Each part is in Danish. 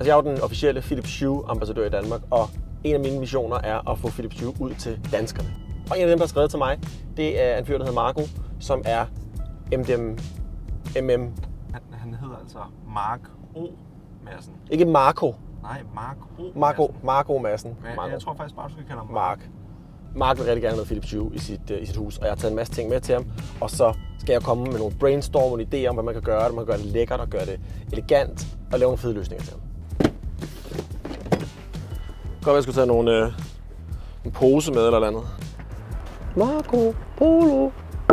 Altså, jeg er jo den officielle Philips Hue-ambassadør i Danmark, og en af mine missioner er at få Philips Hue ud til danskerne. Og en af dem, der har skrevet til mig, det er en fyr, der hedder Marco, som er MDM. Han hedder altså Mark O. Madsen. Ikke Marco. Nej, Mark O. Marco Madsen. Jeg tror faktisk bare, du skal kalde ham Mark. Mark vil rigtig gerne have Philips Hue i sit hus, og jeg har taget en masse ting med til ham. Og så skal jeg komme med nogle brainstorm og idéer om, hvad man kan gøre. Man kan gøre det lækkert og gøre det elegant og lave nogle fede løsninger til ham. Godt, jeg skulle tage en pose med eller andet. Marco Polo.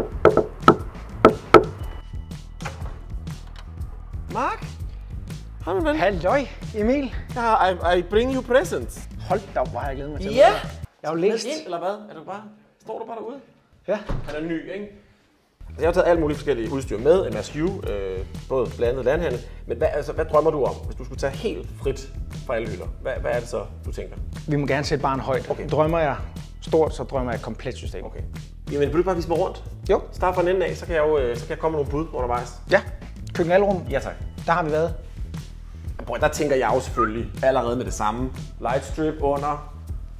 Mark? Hej, min ven. Halløj, Emil. I bring you presents. Hold da op, hvor har jeg glædet mig til. Ja! Jeg har jo læst. Ind, eller hvad? Står du bare derude? Ja. Han er ny, ikke? Altså, jeg har taget alt muligt forskellige udstyr med, en masse Hue, både blandet landhandel. Men hvad drømmer du om, hvis du skulle tage helt frit fra alle hylder? Hvad er det så, du tænker? Vi må gerne sætte barn højt. Okay. Drømmer jeg stort, så drømmer jeg et komplet system. Okay. Jamen, vil du bare vise mig rundt? Jo. Start fra en ende af, så kan jeg komme med nogle bud undervejs. Ja. Køkkenalrum. Ja, tak. Der har vi været. Der tænker jeg jo selvfølgelig allerede med det samme. Lightstrip under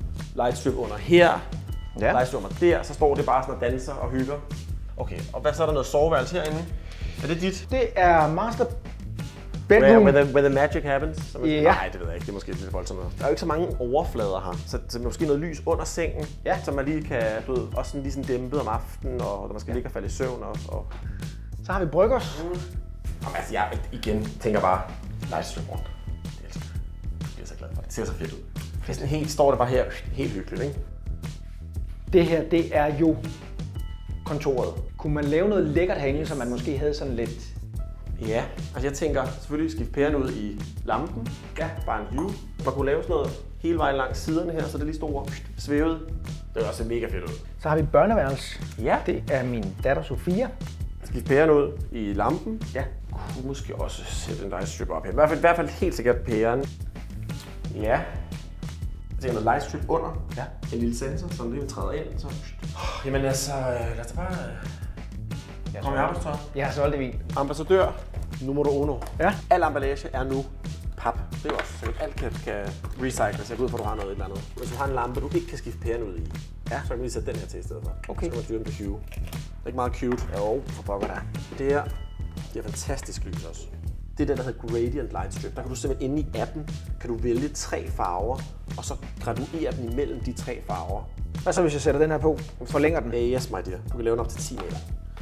her, Ja. lightstrip under der, så står det bare sådan og danser og hygger. Okay, og hvad så er der noget soveværelse herinde? Er det dit? Det er master bedroom. Where the magic happens? Ja. Nej, det ved jeg ikke. Det er måske lidt voldsomt. Der er jo ikke så mange overflader her, så måske noget lys under sengen, Ja. så man lige kan, også sådan lige sådan dæmpet om aftenen, og når man skal ligge og falde i søvn. Og... Så har vi bryggers. Jamen, altså, jeg igen tænker bare lightstrip rundt. Det elsker jeg. Det er så glad for. Det ser så fedt ud. Det er sådan helt, står det bare her, helt hyggeligt, ikke? Det her, det er jo kontoret. Kunne man lave noget lækkert herinde, så man måske havde sådan lidt... Ja, altså jeg tænker selvfølgelig skifte pæren ud i lampen. Ja. Bare en Hue. Man kunne lave sådan noget hele vejen langs siderne her, så det lige store svævede. Det er også mega fedt ud. Så har vi et børneværelse. Ja. Det er min datter Sofia. Skifte pæren ud i lampen. Ja. Kunne måske også sætte en lightstrip op her. I hvert fald helt sikkert pæren. Ja. Jeg tænker noget lightstrip under. Ja. En lille sensor, som lige træder ind. Så. Jamen altså, lad os bare komme i arbejdstøj. Jeg har solgt det vin. Ambassadør numero uno. Ja. Al emballage er nu pap. Det er også så alt kan recycles. Jeg går ud for, at du har noget et eller andet. Hvis du har en lampe, du ikke kan skifte pæren ud i, Ja. så kan du lige sætte den her til i stedet for. Okay. Så kan man styre den på Hue. Det er ikke meget cute. Jo, for pokker der. Det her, det er fantastisk lys også. Det er den, der hedder Gradient Lightstrip. Der kan du simpelthen inde i appen, kan du vælge 3 farver, og så graduere den imellem de 3 farver. Hvad så, hvis jeg sætter den her på? Forlænger den? Yes, my dear. Du kan lave den op til 10 meter.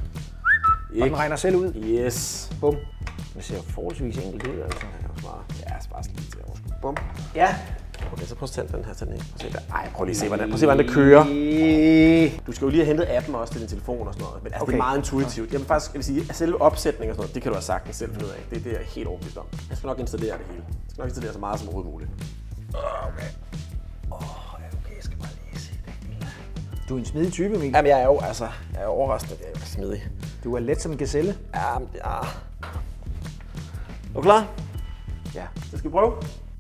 Og den regner selv ud? Yes. Bum. Det ser forholdsvis enkelt ud, altså. Ja, bare lige til at overskue. Bum. Ja. Okay, så prøv at tænde den her til den. Prøv lige at se, hvordan det kører. Du skal jo lige have hentet appen også til din telefon og sådan noget. Men altså, okay. Det er meget intuitivt. Jeg vil sige, at selve opsætningen og sådan noget, det kan du have sagtens selv finde ud af. Det er jeg helt overbevist om. Jeg skal nok installere det hele. Jeg skal nok installere så meget som overhovedet muligt. Okay. Okay, jeg skal bare lige se det hele. Du er en smidig type, Mikkel. Jamen, jeg er jo overrasket, at jeg er smidig. Du er let som en gazelle. Ja. Er du klar? Ja. Så skal vi prøve.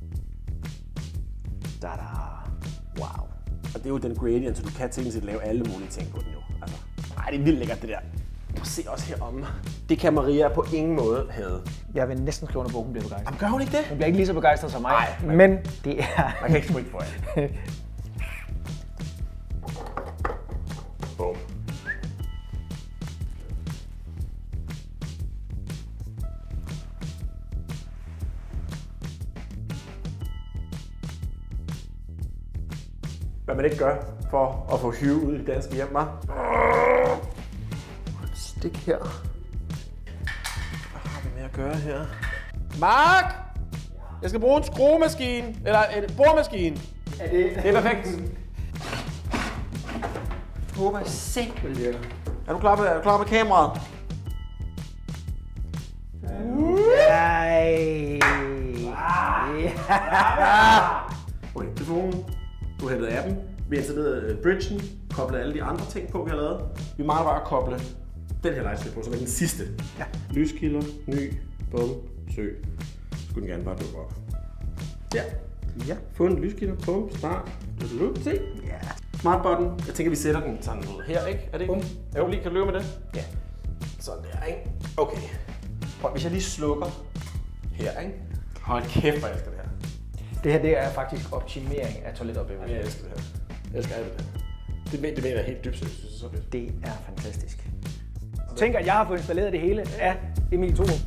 Da-da. Wow. Og det er jo den gradient, så du kan teknisk set lave alle mulige ting på den jo. Altså, det er vildt lækkert det der. Prøv at se også heromme. Det kan Maria på ingen måde have. Jeg vil næsten skrive under på, hun bliver begejstret. Jamen, gør hun ikke det? Hun bliver ikke lige så begejstret som mig. Nej, men det er... Man kan ikke springe for jer. Bum. Hvad man ikke gør for at få Hue ud i det danske hjem, hva'? Stik her. Hvad har vi med at gøre her? Mark! Jeg skal bruge en skruemaskine, eller en boremaskine. Det er perfekt. Jeg håber simpelthen virker. Er du klar med kameraet? Nej. Okay, telefonen. Du hentede appen. Vi har installeret bridgen, koblet alle de andre ting på, vi har lavet. Vi mangler bare at koble den her lightstrip på, som er den sidste. Ja. Lyskilder, ny, bum, søg. Skulle den gerne bare dukke op. Ja. Ja. Få en lyskilder, bum, start. Se. Ja. Smart button. Jeg tænker, vi sætter den sådan ud her, ikke? Er det ikke? Bum. Jo, lige kan du løbe med det? Ja. Sådan der, ikke? Okay. Prøv, hvis jeg lige slukker her, ikke? Hold kæft, hvor jeg elsker det her. Det her det er faktisk optimering af toiletoplevelsen. Jeg elsker det her. Jeg elsker alt det her. Det mener jeg helt dybt seriøst. Det er så fedt. Det er fantastisk. Tænk, at jeg har fået installeret det hele af Emil Thorup.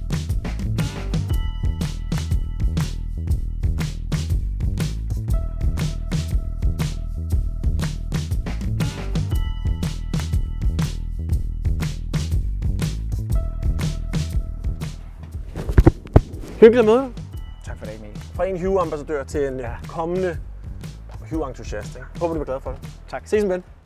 Hyggeligt at møde dig. Tak for det, Emil. Fra en Hue-ambassadør til en kommende Hue-entusiast. Håber, du bliver glad for det. Tak. Ses en ven.